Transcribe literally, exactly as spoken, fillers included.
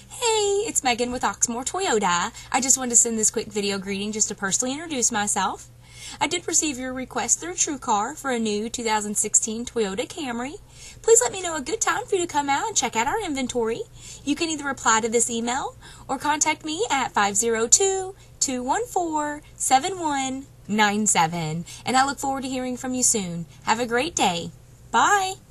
Hey, it's Megan with Oxmoor Toyota. I just wanted to send this quick video greeting just to personally introduce myself. I did receive your request through TrueCar for a new two thousand sixteen Toyota Camry. Please let me know a good time for you to come out and check out our inventory. You can either reply to this email or contact me at five zero two, two one four, seven one nine seven. And I look forward to hearing from you soon. Have a great day. Bye.